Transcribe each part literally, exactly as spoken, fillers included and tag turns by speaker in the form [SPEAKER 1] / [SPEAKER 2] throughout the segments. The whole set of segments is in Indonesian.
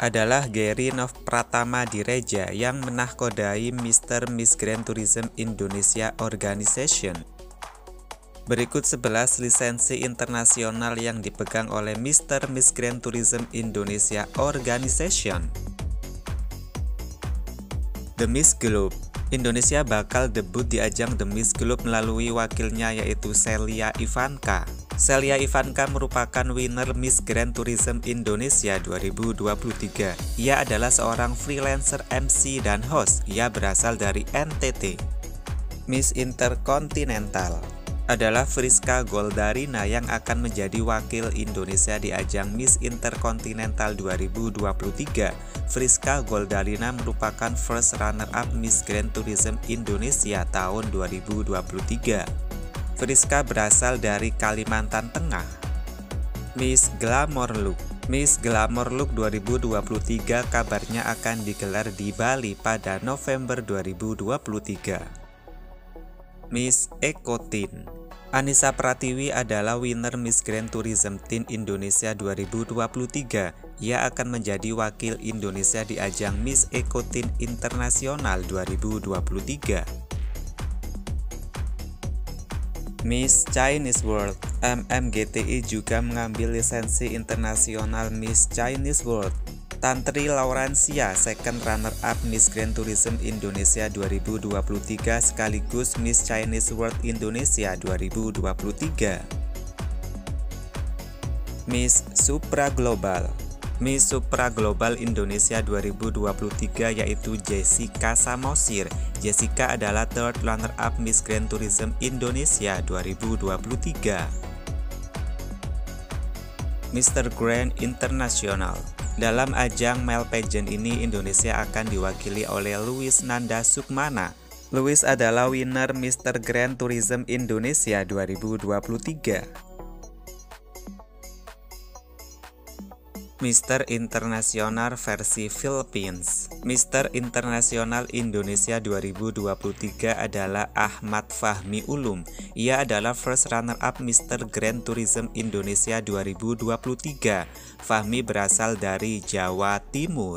[SPEAKER 1] adalah Gary Novpratama Direja yang menahkodai Mister Miss Grand Tourism Indonesia Organization. Berikut sebelas lisensi internasional yang dipegang oleh Mister Miss Grand Tourism Indonesia Organization. The Miss Globe. Indonesia bakal debut di ajang The Miss Globe melalui wakilnya yaitu Celia Ivanka. Celia Ivanka merupakan winner Miss Grand Tourism Indonesia dua ribu dua puluh tiga. Ia adalah seorang freelancer M C dan host. Ia berasal dari N T T. Miss Intercontinental adalah Friska Goldarina yang akan menjadi wakil Indonesia di ajang Miss Intercontinental dua ribu dua puluh tiga. Friska Goldarina merupakan first runner-up Miss Grand Tourism Indonesia tahun dua ribu dua puluh tiga. Friska berasal dari Kalimantan Tengah. Miss Glamour Look. Miss Glamour Look dua ribu dua puluh tiga kabarnya akan digelar di Bali pada November dua ribu dua puluh tiga. Miss Eco Teen. Anissa Pratiwi adalah winner Miss Grand Tourism Teen Indonesia dua ribu dua puluh tiga. Ia akan menjadi wakil Indonesia di ajang Miss Eco Teen Internasional dua ribu dua puluh tiga. Miss Chinese World. M M G T I juga mengambil lisensi internasional Miss Chinese World. Tantri Laurencia, second runner-up Miss Grand Tourism Indonesia dua ribu dua puluh tiga sekaligus Miss Chinese World Indonesia dua ribu dua puluh tiga. Miss Supra Global. Miss Supra Global Indonesia dua ribu dua puluh tiga yaitu Jessica Samosir. Jessica adalah third runner-up Miss Grand Tourism Indonesia dua ribu dua puluh tiga. Mister Grand International. Dalam ajang male pageant ini, Indonesia akan diwakili oleh Louis Nanda Sukmana. Louis adalah winner Mister Grand Tourism Indonesia dua ribu dua puluh tiga. Mister Internasional versi Philippines. Mister Internasional Indonesia dua ribu dua puluh tiga adalah Ahmad Fahmi Ulum. Ia adalah first runner-up Mister Grand Tourism Indonesia dua ribu dua puluh tiga. Fahmi berasal dari Jawa Timur.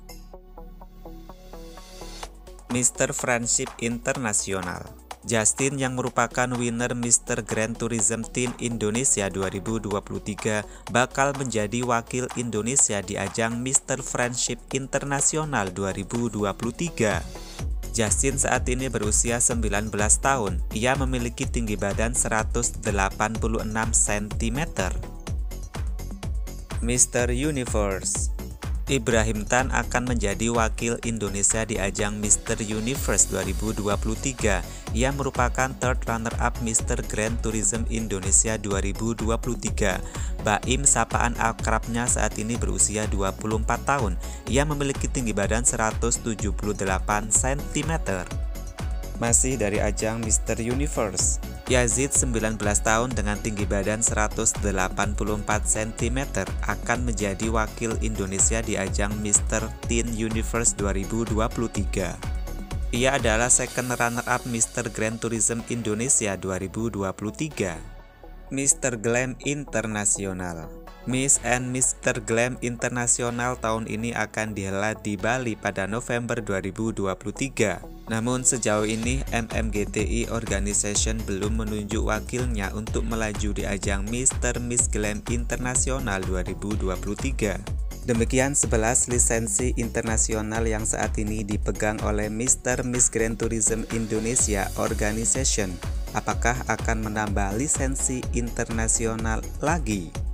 [SPEAKER 1] Mister Friendship Internasional. Justin yang merupakan winner Mister Grand Tourism Teen Indonesia dua ribu dua puluh tiga bakal menjadi wakil Indonesia di ajang Mister Friendship Internasional dua ribu dua puluh tiga. Justin saat ini berusia sembilan belas tahun. Ia memiliki tinggi badan seratus delapan puluh enam sentimeter. Mister Universe. Ibrahim Tan akan menjadi wakil Indonesia di ajang Mister Universe dua ribu dua puluh tiga. Ia merupakan third runner-up Mister Grand Tourism Indonesia dua ribu dua puluh tiga. Baim sapaan akrabnya saat ini berusia dua puluh empat tahun. Ia memiliki tinggi badan seratus tujuh puluh delapan sentimeter. Masih dari ajang Mister Universe. Yazid sembilan belas tahun dengan tinggi badan seratus delapan puluh empat sentimeter akan menjadi wakil Indonesia di ajang Mister Teen Universe dua ribu dua puluh tiga. Ia adalah second runner-up Mister Grand Tourism Indonesia dua ribu dua puluh tiga. Mister Glam Internasional. Miss and Mister Glam Internasional tahun ini akan dihelat di Bali pada November dua ribu dua puluh tiga. Namun sejauh ini M M G T I Organization belum menunjuk wakilnya untuk melaju di ajang Mister Miss Glam Internasional dua ribu dua puluh tiga. Demikian sebelas lisensi internasional yang saat ini dipegang oleh Mister Miss Grand Tourism Indonesia Organization. Apakah akan menambah lisensi internasional lagi?